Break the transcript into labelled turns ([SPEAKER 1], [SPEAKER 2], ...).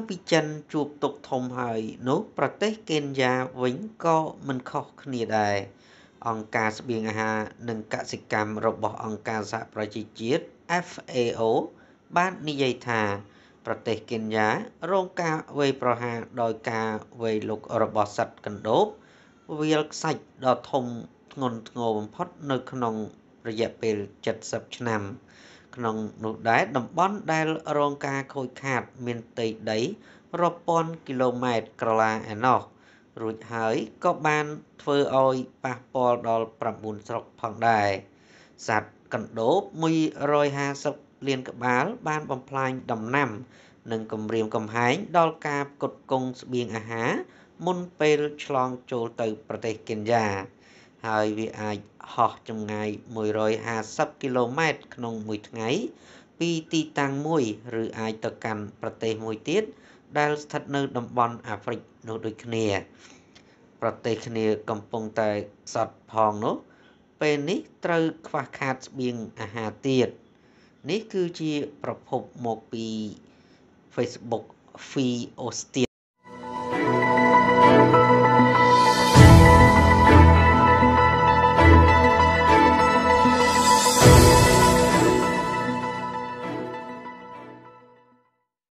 [SPEAKER 1] ពីចិនជួបទុកធំហើយនោះប្រទេសកេនយ៉ាវិញក៏មិនខុសគ្នាដែរអង្គការស្បៀងអាហារនិងកសិកម្មរបស់អង្គការសហប្រជាជាតិ FAO បាននិយាយថាប្រទេសកេនយ៉ារងការវាយប្រហារដោយការវាយលុករបស់សត្វកណ្ដូបវាលខ្សាច់ដ៏ធំធ្ងន់ធ្ងរបំផុតនៅក្នុងរយៈពេល70ឆ្នាំក្នុងនោះដែរតំបន់ដែលរងការខូចខាតមានផ្ទៃដីរាប់ពាន់គីឡូម៉ែត្រក្រឡាឯណោះរួចហើយក៏បានធ្វើឲ្យប៉ះពាល់ដល់9ស្រុកផងដែរសត្វកណ្ដូប150លានក្បាលបានបំផ្លាញដំណាំនិងគំរាមកំហែងដល់ការផ្គត់ផ្គង់ស្បៀងអាហារមុនពេលឆ្លងចូលទៅប្រទេសកេនយ៉ាហើយវាអាចហោះចម្ងាយ150គីឡូម៉ែត្រក្នុងមួយថ្ងៃពីទីតាំងមួយឬអាចទៅកាន់ប្រទេសមួយទៀតដែលស្ថិតនៅតំបន់អាហ្វ្រិកនោះដូចគ្នាប្រទេសគ្នាកំពុងតែខ្សត់ផងនោះពេលនេះត្រូវខ្វះខាតស្បៀងអាហារទៀតនេះគឺជាប្រភពមកពី Facebook ហ្វីអូស្ទៀន